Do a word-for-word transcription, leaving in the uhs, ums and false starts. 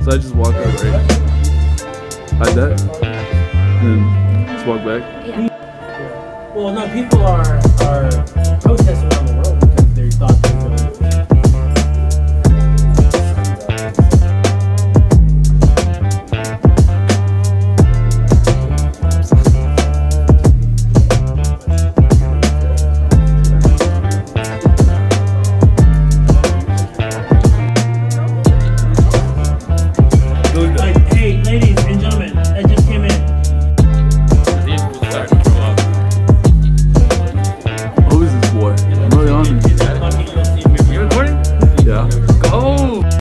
So I just walk up, right? Like that? And just walk back? Yeah. Well, no, people are, are protesting around the world because they thought they